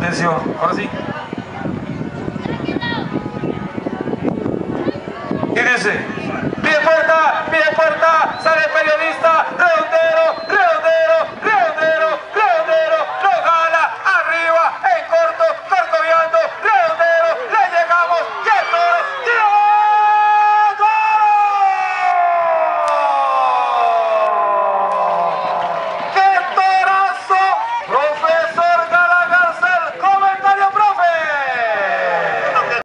Atención, ahora sí. Y dice, pie puerta, sale el periodista, redondero, redondero, redondero.